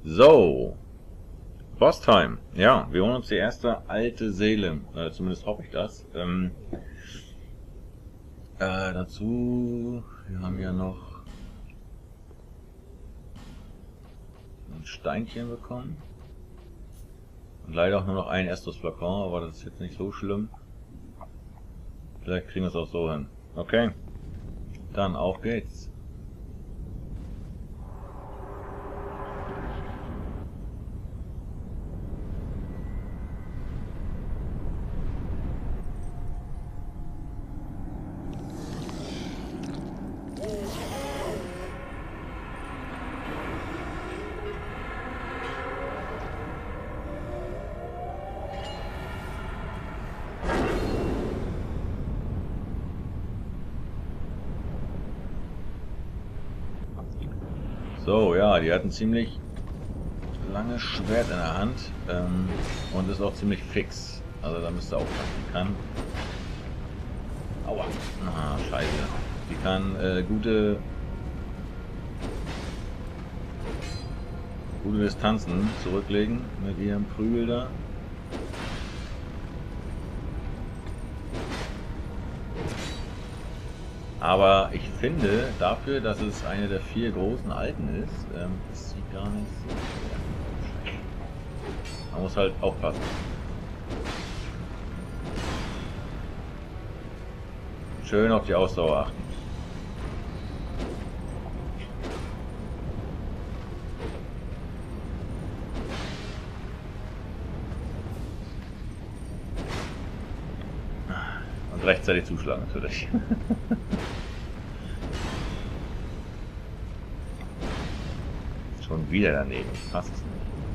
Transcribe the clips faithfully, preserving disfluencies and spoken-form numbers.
So, Boss-Time. Ja, wir holen uns die erste alte Seele. Äh, zumindest hoffe ich das. Ähm, äh, dazu, wir haben ja noch ein Steinchen bekommen. Und leider auch nur noch ein Estus-Flakon, aber das ist jetzt nicht so schlimm. Vielleicht kriegen wir es auch so hin. Okay, dann auf geht's. So, ja, die hat ein ziemlich langes Schwert in der Hand ähm, und ist auch ziemlich fix. Also da müsst ihr aufpassen. Die kann... Aua. Ah, scheiße. Die kann äh, gute... gute Distanzen zurücklegen mit ihrem Prügel da. Aber ich finde, dafür, dass es eine der vier großen Alten ist, ähm, ist sie gar nicht so... Man muss halt aufpassen. Schön auf die Ausdauer achten. Und rechtzeitig zuschlagen natürlich. Schon wieder daneben. Passt es nicht.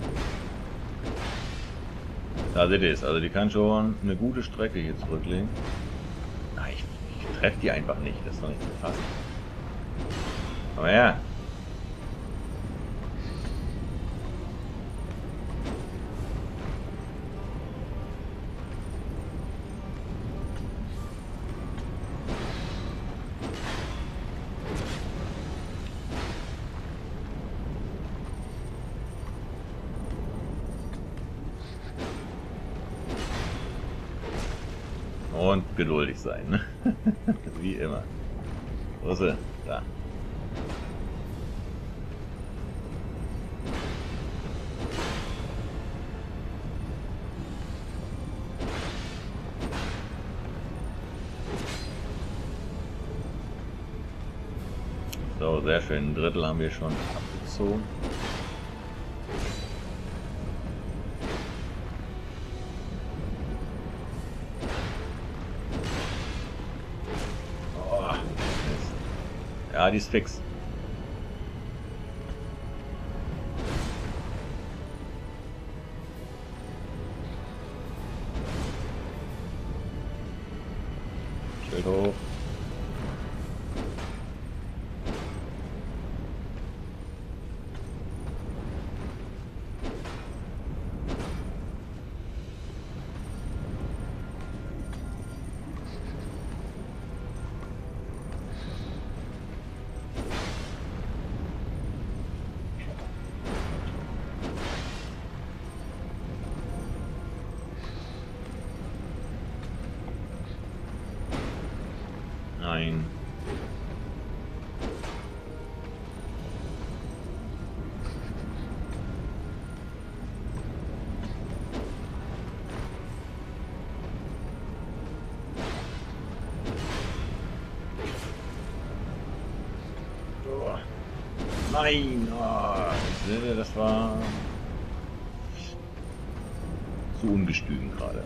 Da seht ihr es. Also die kann schon eine gute Strecke hier zurücklegen. Ah, ich, ich treffe die einfach nicht. Das ist doch nicht zu fassen. Aber ja. Und geduldig sein, ne? Wie immer. Wo ist sie? Da. So, sehr schön. Ein Drittel haben wir schon abgezogen. Ja, die ist fix. Schild hoch. Nein. Oh. Nein! Oh. Das war zu ungestüm gerade.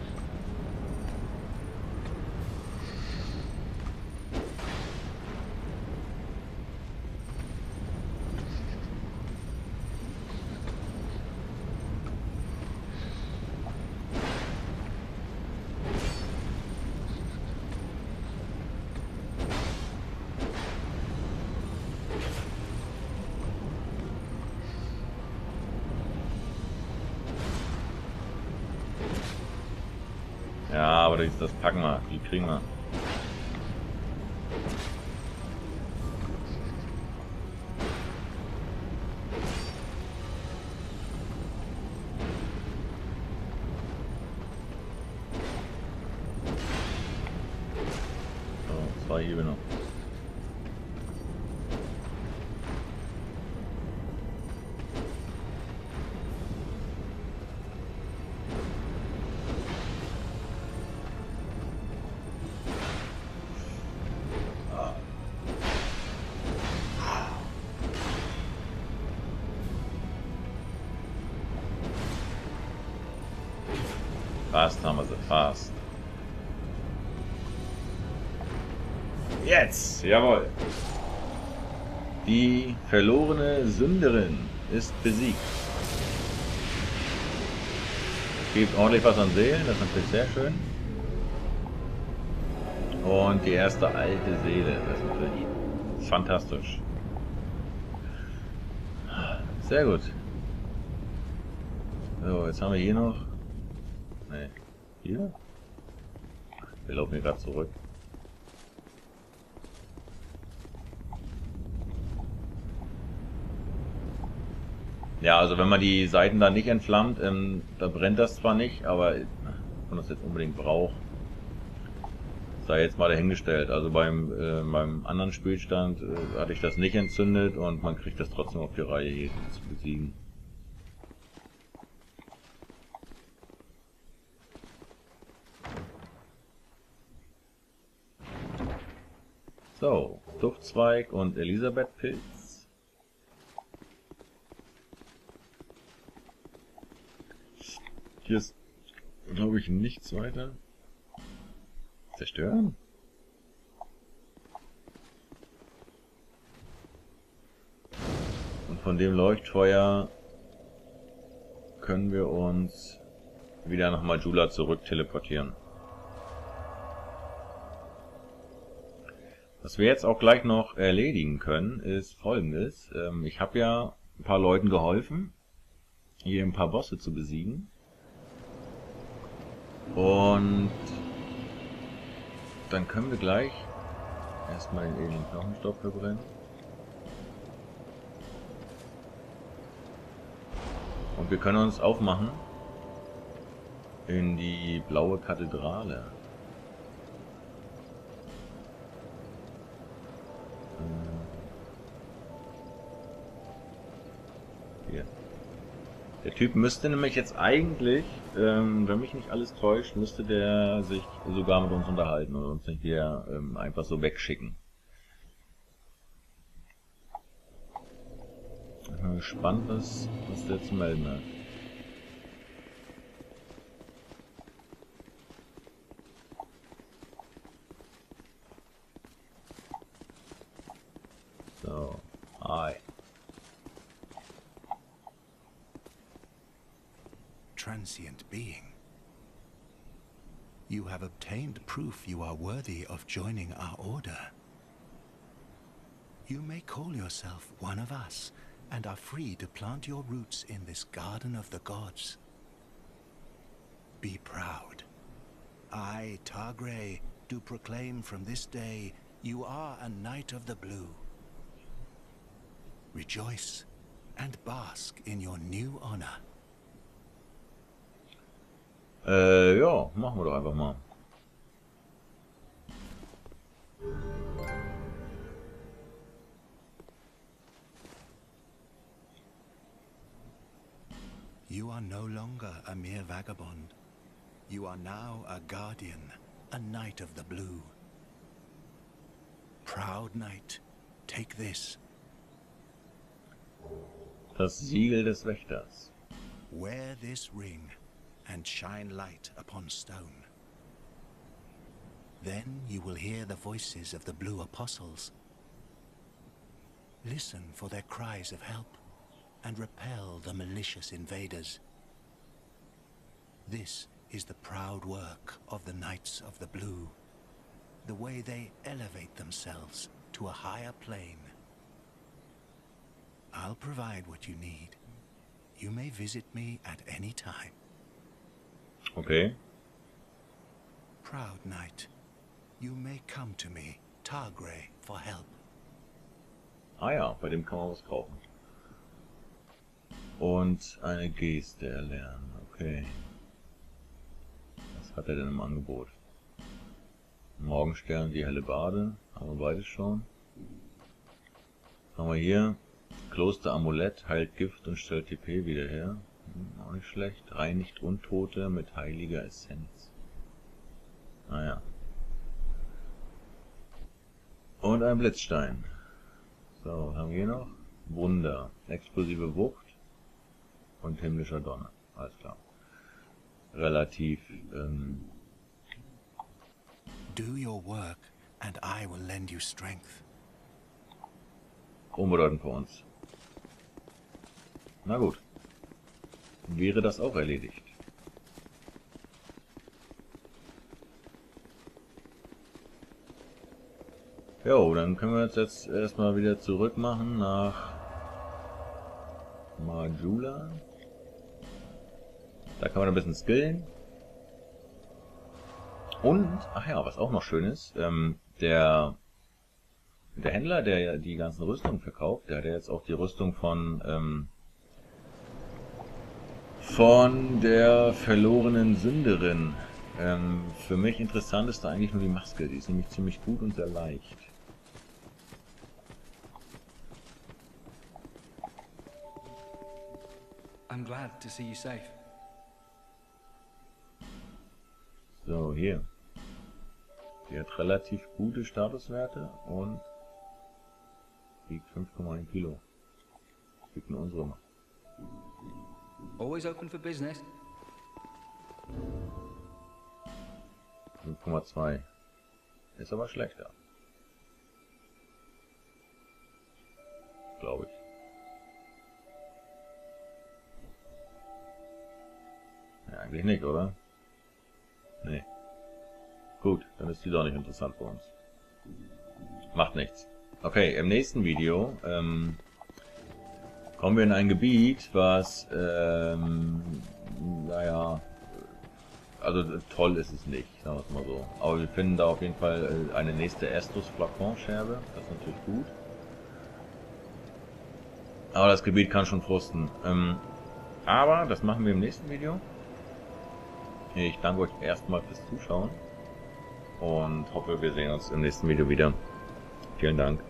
Ja, aber das, das packen wir. Die kriegen wir. zwei Hiebe noch. Fast haben wir sie, fast. Jetzt, jawohl. Die verlorene Sünderin ist besiegt. Gibt ordentlich was an Seelen, das ist natürlich sehr schön. Und die erste alte Seele, das ist natürlich fantastisch. Sehr gut. So, jetzt haben wir hier noch... Ne, hier? Wir laufen hier gerade zurück. Ja, also wenn man die Seiten da nicht entflammt, ähm, da brennt das zwar nicht, aber wenn man das jetzt unbedingt braucht, sei jetzt mal dahingestellt. Also beim, äh, beim anderen Spielstand äh, hatte ich das nicht entzündet und man kriegt das trotzdem auf die Reihe hier zu besiegen. So, Duftzweig und Elisabethpilz. Hier ist, glaube ich, nichts weiter. Zerstören? Und von dem Leuchtfeuer können wir uns wieder nach Majula zurück teleportieren. Was wir jetzt auch gleich noch erledigen können, ist Folgendes. Ich habe ja ein paar Leuten geholfen, hier ein paar Bosse zu besiegen. Und dann können wir gleich erstmal den edlen Knochenstoff verbrennen. Und wir können uns aufmachen in die blaue Kathedrale. Hier. Der Typ müsste nämlich jetzt eigentlich, ähm, wenn mich nicht alles täuscht, müsste der sich sogar mit uns unterhalten und uns nicht hier ähm, einfach so wegschicken. Ich bin gespannt, was, was der zu melden hat. So, hi. Transient being. You have obtained proof you are worthy of joining our order. You may call yourself one of us and are free to plant your roots in this garden of the gods. Be proud. I, Targray, do proclaim from this day you are a Knight of the Blue. Rejoice and bask in your new honor. Äh, ja, machen wir doch einfach mal. You are no longer a mere vagabond. You are now a guardian, a Knight of the Blue. Proud Knight, take this. Das Siegel des Wächters. Wear this ring and shine light upon stone. Then you will hear the voices of the Blue Apostles. Listen for their cries of help and repel the malicious invaders. This is the proud work of the Knights of the Blue, the way they elevate themselves to a higher plane. I'll provide what you need. You may visit me at any time. Okay. Proud Knight, you may come to me, Targray, for help. Ah ja, bei dem kann man was kaufen. Und eine Geste erlernen, okay. Was hat er denn im Angebot? Morgenstern, die helle Bade, haben wir beides schon. Haben wir hier Kloster Amulett, heilt Gift und stellt T P wieder her. Hm, auch nicht schlecht. Reinigt Untote mit heiliger Essenz. Naja. Und ein Blitzstein. So, was haben wir hier noch? Wunder, explosive Wucht und himmlischer Donner. Alles klar. Relativ ähm, Do your work, and I will lend you strength. unbedeutend für uns. Na gut. Wäre das auch erledigt. Jo, dann können wir uns jetzt erstmal wieder zurück machen nach Majula. Da kann man ein bisschen skillen. Und, ach ja, was auch noch schön ist, ähm, der, der Händler, der ja die ganzen Rüstungen verkauft, der hat ja jetzt auch die Rüstung von, ähm, von der verlorenen Sünderin. Ähm, für mich interessant ist da eigentlich nur die Maske, die ist nämlich ziemlich gut und sehr leicht. I'm glad to see you safe. So, hier. Die hat relativ gute Statuswerte und wiegt fünf Komma eins Kilo. Wiegt nur unsere noch. Always open for business. fünf Komma zwei. Ist aber schlechter. Glaube ich. Ja, eigentlich nicht, oder? Nee. Gut, dann ist die doch nicht interessant für uns. Macht nichts. Okay, im nächsten Video ähm, kommen wir in ein Gebiet, was, ähm, naja, also toll ist es nicht, sagen wir es mal so. Aber wir finden da auf jeden Fall eine nächste Estus-Flakon-Scherbe, das ist natürlich gut. Aber das Gebiet kann schon frusten. Ähm, aber das machen wir im nächsten Video. Ich danke euch erstmal fürs Zuschauen und hoffe, wir sehen uns im nächsten Video wieder. Vielen Dank.